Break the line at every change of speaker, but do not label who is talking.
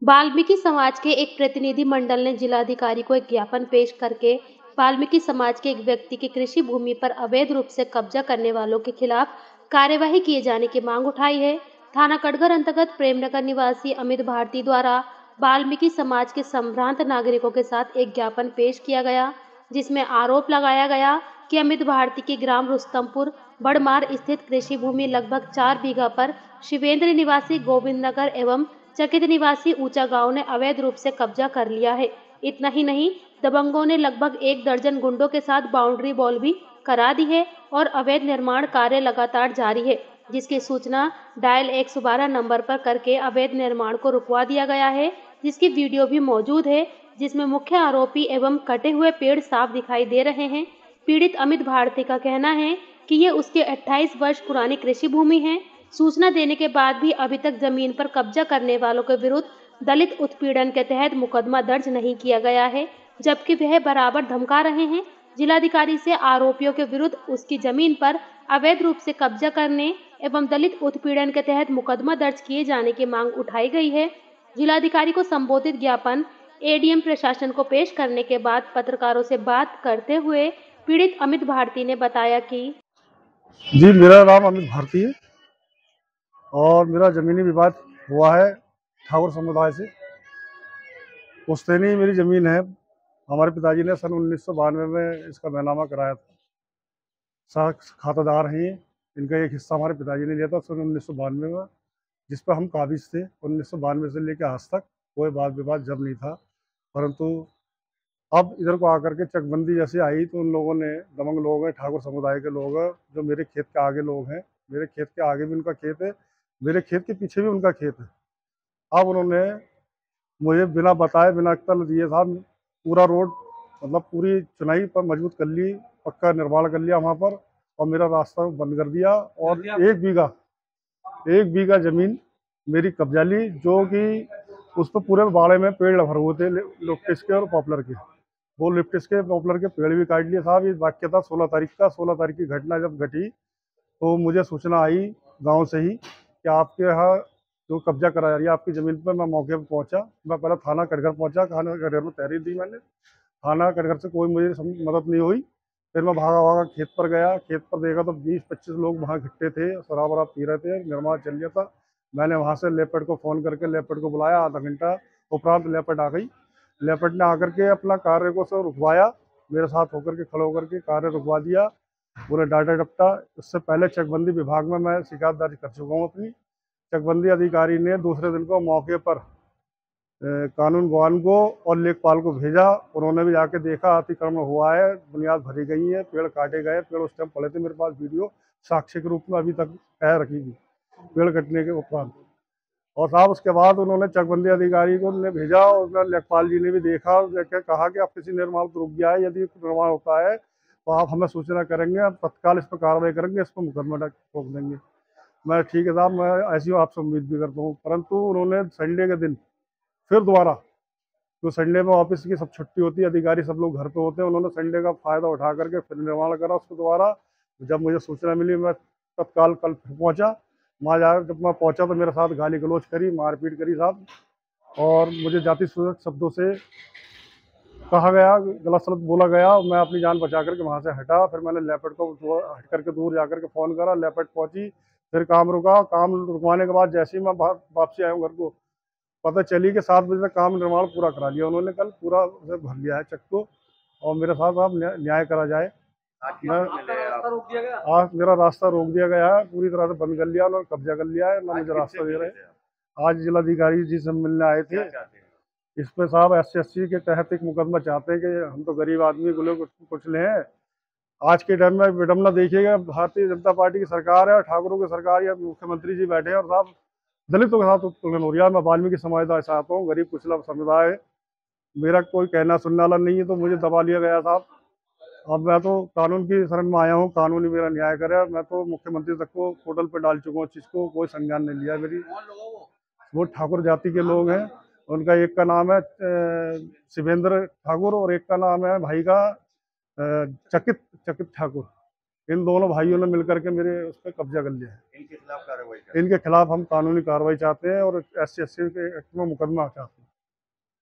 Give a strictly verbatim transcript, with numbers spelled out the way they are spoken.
वाल्मीकि समाज के एक प्रतिनिधि मंडल ने जिलाधिकारी को एक ज्ञापन पेश करके वाल्मीकि समाज के एक व्यक्ति की कृषि भूमि पर अवैध रूप से कब्जा करने वालों के खिलाफ कार्यवाही किए जाने की मांग उठाई है। थाना कटघर अंतर्गत प्रेमनगर निवासी अमित भारती द्वारा वाल्मीकि समाज के संभ्रांत नागरिकों के साथ एक ज्ञापन पेश किया गया, जिसमें आरोप लगाया गया कि अमित भारती के ग्राम रुस्तमपुर बड़मार स्थित कृषि भूमि लगभग चार बीघा पर शिवेंद्र निवासी गोविंद नगर एवं चकित निवासी ऊंचा गांव ने अवैध रूप से कब्जा कर लिया है। इतना ही नहीं, दबंगों ने लगभग एक दर्जन गुंडों के साथ बाउंड्री वॉल भी करा दी है और अवैध निर्माण कार्य लगातार जारी है, जिसकी सूचना डायल एक सौ बारह नंबर पर करके अवैध निर्माण को रुकवा दिया गया है, जिसकी वीडियो भी मौजूद है, जिसमें मुख्य आरोपी एवं कटे हुए पेड़ साफ दिखाई दे रहे हैं। पीड़ित अमित भारती का कहना है कि ये उसके अट्ठाईस वर्ष पुरानी कृषि भूमि है। सूचना देने के बाद भी अभी तक जमीन पर कब्जा करने वालों के विरुद्ध दलित उत्पीड़न के तहत मुकदमा दर्ज नहीं किया गया है, जबकि वह बराबर धमका रहे हैं। जिलाधिकारी से आरोपियों के विरुद्ध उसकी जमीन पर अवैध रूप से कब्जा करने एवं दलित उत्पीड़न के तहत मुकदमा दर्ज किए जाने की मांग उठाई गई है। जिलाधिकारी को संबोधित ज्ञापन एडीएम प्रशासन को पेश करने के बाद पत्रकारों से बात करते हुए पीड़ित अमित भारती ने बताया कि
जी, मेरा नाम अमित भारती है और मेरा ज़मीनी विवाद हुआ है ठाकुर समुदाय से। पुश्तैनी मेरी ज़मीन है। हमारे पिताजी ने सन उन्नीस सौ बानवे में इसका बैनामा कराया था। साख खातादार हैं ये। इनका एक हिस्सा हमारे पिताजी ने लिया था सन उन्नीस सौ बानवे में, जिस पर हम काबिज थे। उन्नीस सौ बानवे से लेकर आज तक कोई वाद विवाद जब नहीं था, परंतु अब इधर को आकर के चकबंदी जैसे आई तो उन लोगों ने, दबंग लोग हैं, ठाकुर समुदाय के लोग हैं, जो मेरे खेत के आगे लोग हैं, मेरे खेत के आगे भी उनका खेत है, मेरे खेत के पीछे भी उनका खेत है। अब उन्होंने मुझे बिना बताए, बिना अक्ल दिए साहब पूरा रोड, मतलब पूरी चुनाई पर मजबूत कर ली, पक्का निर्माण कर लिया वहाँ पर, और मेरा रास्ता बंद कर दिया। और एक बीघा एक बीघा जमीन मेरी कब्जा ली, जो कि उस पर पूरे बाड़े में पेड़ भरे हुए थे लिप्टिस के और पॉपुलर के। वो लिप्टिस के पॉपुलर के पेड़ भी काट लिए साहब। ये वाक्य था सोलह तारीख का। सोलह तारीख की घटना जब घटी तो मुझे सूचना आई गांव से ही कि आपके यहाँ जो कब्जा करा जा रही है आपकी ज़मीन पर। मैं मौके पर पहुंचा। मैं पहले थाना कटघर पहुंचा। थाना कटघर में तहरीर दी मैंने। थाना कटघर से कोई मुझे मदद नहीं हुई। फिर मैं भागा भागा खेत पर गया। खेत पर देखा तो बीस पच्चीस लोग वहाँ इकट्ठे थे, शराब वराब पी रहे थे, निर्माण चल रहा था। मैंने वहाँ से लेपर्ड को फ़ोन करके लेपर्ड को बुलाया। आधा घंटा उपरांत लेपर्ड आ गई। लेपर्ड ने आकर के अपना कार्य को सब रुकवाया, मेरे साथ होकर के खड़े होकर के कार्य रुकवा दिया, पूरे डाटा डपटा। उससे पहले चकबंदी विभाग में मैं शिकायत दर्ज कर चुका हूँ अपनी। चकबंदी अधिकारी ने दूसरे दिन को मौके पर कानून गवान को और लेखपाल को भेजा। उन्होंने भी जाके देखा, अतिक्रमण हुआ है, बुनियाद भरी गई है, पेड़ काटे गए। पेड़ उस टाइम पड़े थे, मेरे पास वीडियो साक्ष्य के रूप में अभी तक कह रखी थी पेड़ कटने के उपरांत। और साहब उसके बाद उन्होंने चकबंदी अधिकारी को ने भेजा, और लेखपाल जी ने भी देखा, देखकर कहा कि अब किसी निर्माण को रुक गया है, यदि निर्माण होता है तो आप हमें सूचना करेंगे, आप तत्काल इस पर कार्रवाई करेंगे, इस पर मुकदमा ठोक देंगे। मैं ठीक है साहब, मैं ऐसी आपसे उम्मीद भी करता हूँ। परंतु उन्होंने संडे के दिन फिर दोबारा, तो संडे में ऑफिस की सब छुट्टी होती है, अधिकारी सब लोग घर पे होते हैं, उन्होंने संडे का फ़ायदा उठा करके फिर निर्माण करा उसको दोबारा। जब मुझे सूचना मिली मैं तत्काल कल फिर पहुँचा। वहाँ जा जब मैं पहुँचा तो मेरे साथ गाली गलौज करी, मारपीट करी साहब, और मुझे जाति सूचक शब्दों से कहा गया, गलत शब्द बोला गया। मैं अपनी जान बचा करके वहाँ से हटा। फिर मैंने लेपर्ड को हट करके दूर जा करके फ़ोन करा, लेपर्ड पहुँची, फिर काम रुका। काम रुकवाने के बाद जैसे ही मैं वापसी आया हूँ घर को, पता चली कि सात बजे तक काम निर्माण पूरा करा लिया उन्होंने। कल पूरा भर लिया है चक को, और मेरे साथ आप न्याय करा जाए। मैं आज मेरा रास्ता रोक दिया गया है, पूरी तरह से बंद कर लिया, उन्होंने कब्जा कर लिया है, ना मुझे रास्ता दे रहे हैं। आज जिलाधिकारी जी से मिलने आए थे। इस पे साहब एस सी एस सी के तहत एक मुकदमा चाहते हैं कि हम तो गरीब आदमी गुले कुछ ले हैं। आज के टाइम में विडम्बना देखिएगा, भारतीय जनता पार्टी की सरकार है और ठाकुरों की सरकार या मुख्यमंत्री जी बैठे हैं, और साहब दलितों के साथ उत्पीड़न हो रहा है। मैं वाल्मीकि समुदाय से आता हूँ, गरीब कुचला समुदाय है। मेरा कोई कहना सुनने वाला नहीं है, तो मुझे दबा लिया गया साहब। अब मैं तो कानून की शरण में आया हूँ, कानून ही मेरा न्याय करे। मैं तो मुख्यमंत्री तक को पोर्टल पे डाल चुका हूँ चीज़ को, कोई संज्ञान नहीं लिया मेरी। वो ठाकुर जाति के लोग हैं। उनका एक का नाम है शिवेंद्र ठाकुर और एक का नाम है भाई का चकित चकित ठाकुर। इन दोनों भाइयों ने मिलकर के मेरे उस पर कब्जा कर लिया है।
इनके खिलाफ कार्रवाई करें।
इनके खिलाफ हम कानूनी कार्रवाई चाहते हैं और एस सी एस सी के एक्ट में मुकदमा चाहते हैं।